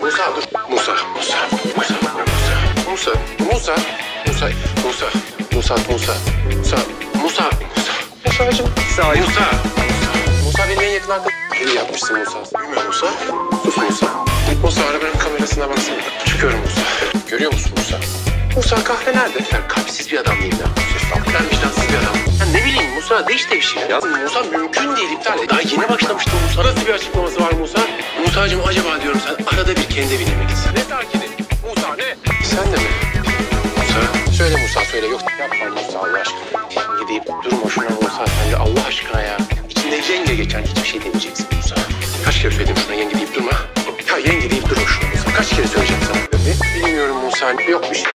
Musa dur. Musa. Musa'cığım. Musa benim en yakın arkadaşım gibi yapmışsın Musa. Musa. Sus Musa. Musa arabanın kamerasına baksana. Çıkıyorum Musa. Görüyor musun Musa? Musa kahve nerede? Ben kalpsiz bir adam değilim ya. Ben vicdansız bir adam. Ya ne bileyim Musa de işte bir şey. Ya Musa mümkün değil iptal et. Daha yeni başlamıştım Musa. Nasıl bir açıklaması var Musa? Musa'cığım acaba diyorum sen arada bir kendi evine mi gitsin? Ne takini? Musa ne? Sen de mi? Musa. Söyle Musa söyle. Yok yapma Musa Allah aşkına. Gidip durma şuna Musa sen de Allah aşkına ya. İçinde yenge geçen hiçbir şey demeyeceksin Musa. Kaç kere söyledim şuna yenge deyip durma. Ya yenge deyip durma şuna Musa. Kaç kere söyleyeceğim sana? Bilmiyorum Musa. Yok bir şey.